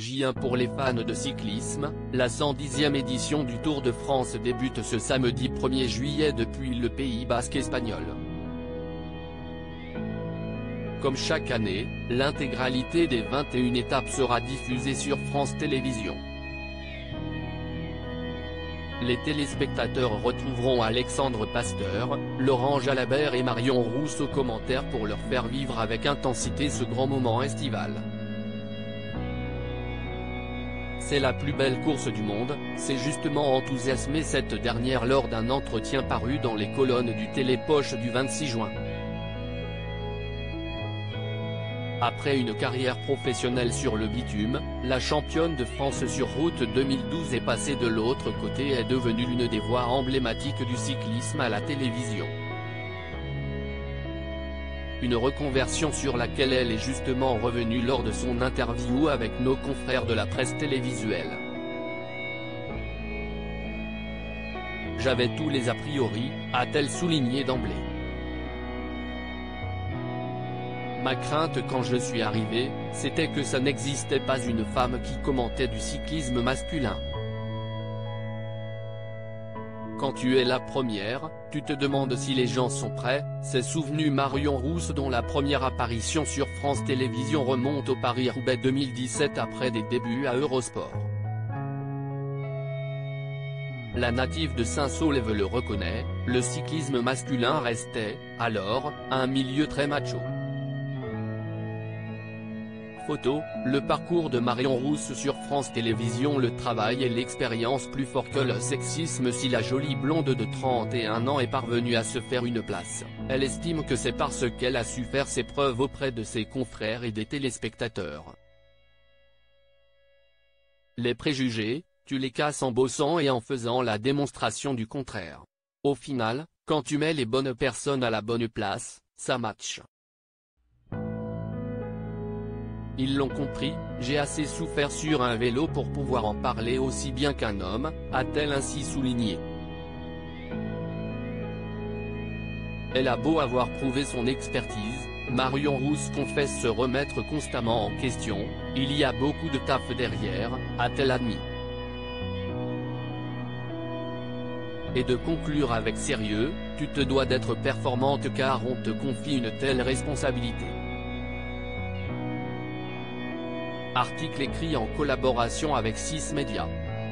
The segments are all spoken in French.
J1 pour les fans de cyclisme, la 110e édition du Tour de France débute ce samedi 1er juillet depuis le Pays basque espagnol. Comme chaque année, l'intégralité des 21 étapes sera diffusée sur France Télévisions. Les téléspectateurs retrouveront Alexandre Pasteur, Laurent Jalabert et Marion Rousse aux commentaires pour leur faire vivre avec intensité ce grand moment estival. C'est la plus belle course du monde, s'est justement enthousiasmé cette dernière lors d'un entretien paru dans les colonnes du Télépoche du 26 juin. Après une carrière professionnelle sur le bitume, la championne de France sur route 2012 est passée de l'autre côté et est devenue l'une des voix emblématiques du cyclisme à la télévision. Une reconversion sur laquelle elle est justement revenue lors de son interview avec nos confrères de la presse télévisuelle. J'avais tous les a priori, a-t-elle souligné d'emblée. Ma crainte quand je suis arrivée, c'était que ça n'existait pas une femme qui commentait du cyclisme masculin. Quand tu es la première, tu te demandes si les gens sont prêts, s'est souvenu Marion Rousse dont la première apparition sur France Télévisions remonte au Paris-Roubaix 2017 après des débuts à Eurosport. La native de Saint-Saulve le reconnaît, le cyclisme masculin restait, alors, un milieu très macho. Photo, le parcours de Marion Rousse sur France Télévisions. Le travail et l'expérience plus fort que le sexisme. Si la jolie blonde de 31 ans est parvenue à se faire une place, elle estime que c'est parce qu'elle a su faire ses preuves auprès de ses confrères et des téléspectateurs. Les préjugés, tu les casses en bossant et en faisant la démonstration du contraire. Au final, quand tu mets les bonnes personnes à la bonne place, ça match. Ils l'ont compris, j'ai assez souffert sur un vélo pour pouvoir en parler aussi bien qu'un homme, a-t-elle ainsi souligné. Elle a beau avoir prouvé son expertise, Marion Rousse confesse se remettre constamment en question, il y a beaucoup de taf derrière, a-t-elle admis. Et de conclure avec sérieux, tu te dois d'être performante car on te confie une telle responsabilité. Article écrit en collaboration avec 6 médias.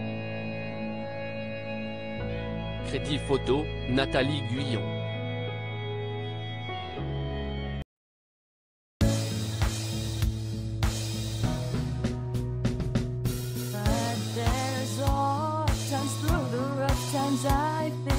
Crédit photo, Nathalie Guyon. But there's all times through the rough times I